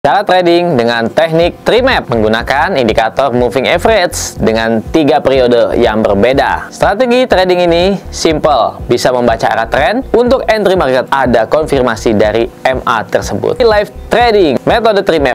Cara trading dengan teknik tree map menggunakan indikator moving average dengan 3 periode yang berbeda. Strategi trading ini simple, bisa membaca arah tren. Untuk entry market ada konfirmasi dari MA tersebut. Live trading, metode tree map